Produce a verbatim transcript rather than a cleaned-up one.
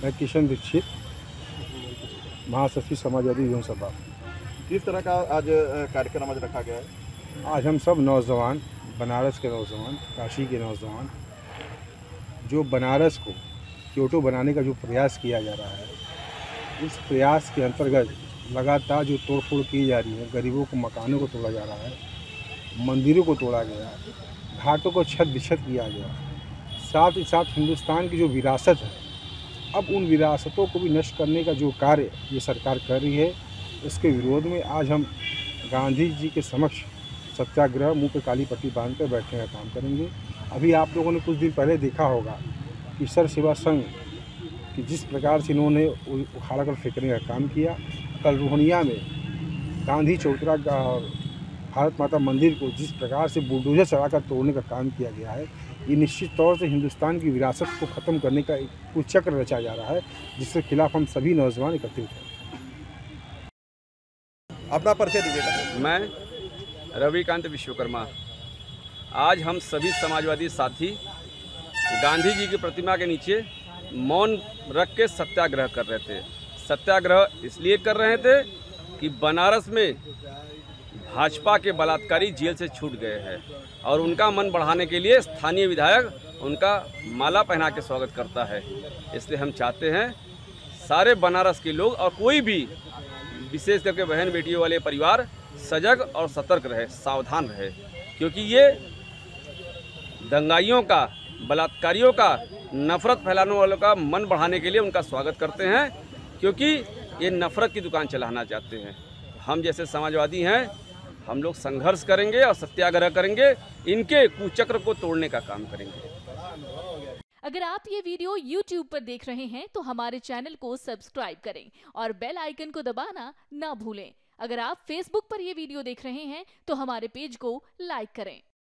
मैं किशन दीक्षित, महासचिव समाजवादी युवा सभा। किस तरह का आज अ, कार्यक्रम आज रखा गया है? आज हम सब नौजवान, बनारस के नौजवान, काशी के नौजवान, जो बनारस को क्योटो बनाने का जो प्रयास किया जा रहा है, उस प्रयास के अंतर्गत लगातार जो तोड़फोड़ की जा रही है, गरीबों को मकानों को तोड़ा जा रहा है, मंदिरों को तोड़ा गया, घाटों को छत बिछत किया गया, साथ ही साथ हिंदुस्तान की जो विरासत है, अब उन विरासतों को भी नष्ट करने का जो कार्य ये सरकार कर रही है, इसके विरोध में आज हम गांधी जी के समक्ष सत्याग्रह, मुंह पे काली पट्टी बांध कर बैठने का काम करेंगे। अभी आप लोगों ने कुछ दिन पहले देखा होगा कि सर सेवा संघ कि जिस प्रकार से इन्होंने उखाड़ कर फेंकने का काम किया, कल रोहनिया में गांधी चौतरा का और भारत माता मंदिर को जिस प्रकार से बुलडोजर चलाकर तोड़ने का काम किया गया है, ये निश्चित तौर से हिंदुस्तान की विरासत को ख़त्म करने का एक कुचक्र रचा जा रहा है, जिसके खिलाफ हम सभी नौजवान एकत्रित हैं। अपना परिचय दीजिएगा। मैं रविकांत विश्वकर्मा। आज हम सभी समाजवादी साथी गांधी जी की प्रतिमा के नीचे मौन रख के सत्याग्रह कर रहे थे। सत्याग्रह इसलिए कर रहे थे कि बनारस में भाजपा के बलात्कारी जेल से छूट गए हैं और उनका मन बढ़ाने के लिए स्थानीय विधायक उनका माला पहना के स्वागत करता है। इसलिए हम चाहते हैं सारे बनारस के लोग और कोई भी विशेष करके बहन बेटियों वाले परिवार सजग और सतर्क रहे, सावधान रहे, क्योंकि ये दंगाइयों का, बलात्कारियों का, नफरत फैलाने वालों का मन बढ़ाने के लिए उनका स्वागत करते हैं, क्योंकि ये नफरत की दुकान चलाना चाहते हैं। हम जैसे समाजवादी हैं, हम लोग संघर्ष करेंगे और सत्याग्रह करेंगे, इनके कुचक्र को तोड़ने का काम करेंगे। अगर आप ये वीडियो यूट्यूब पर देख रहे हैं तो हमारे चैनल को सब्सक्राइब करें और बेल आइकन को दबाना ना भूलें। अगर आप फेसबुक पर ये वीडियो देख रहे हैं तो हमारे पेज को लाइक करें।